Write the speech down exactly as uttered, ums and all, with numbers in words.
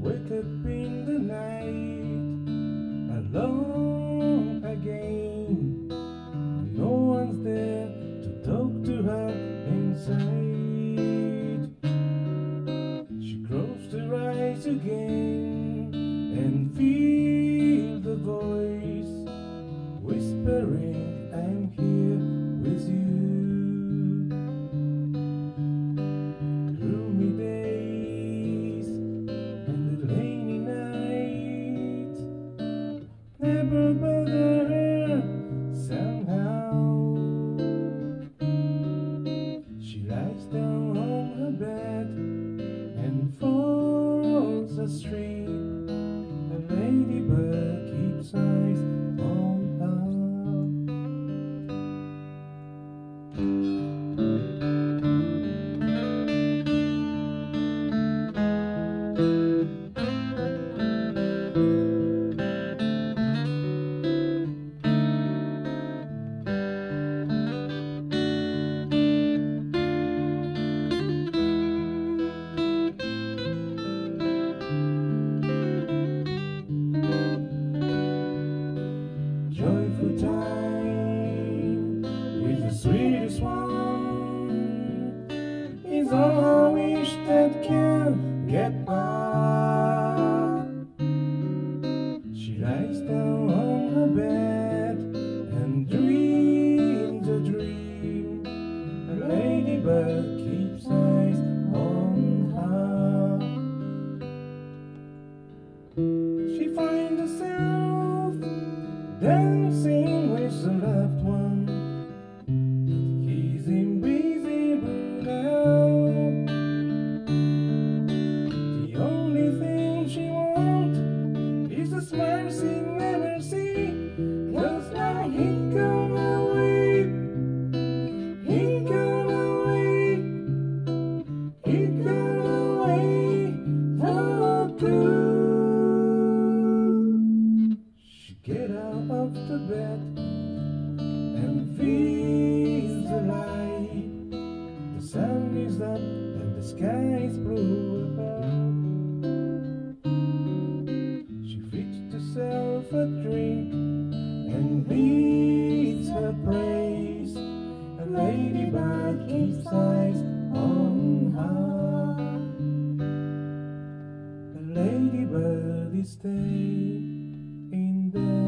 wake up in the night alone again. No one's there to talk to her inside. She closed her eyes again and feel the voice whispering, I'm here with you. Gloomy days and the rainy night never bother her somehow. She lies down on her bed and falls asleep. A ladybird keeps eyes on her. Joyful time is the sweetest one, is all I wish that can get by. She lies down on her bed and dreams a dream. A ladybird keeps eyes on her. She finds herself dancing with the loved one. He's invisible now. The only thing she wants is a smile she never see. 'Cause now he gone away, he gone away, he gone away for good. Get out of the bed and feels the light. The sun is up and the sky is blue above. She fixed herself a drink and leads her praise. A ladybird keeps eyes on her. A ladybird is staying in there.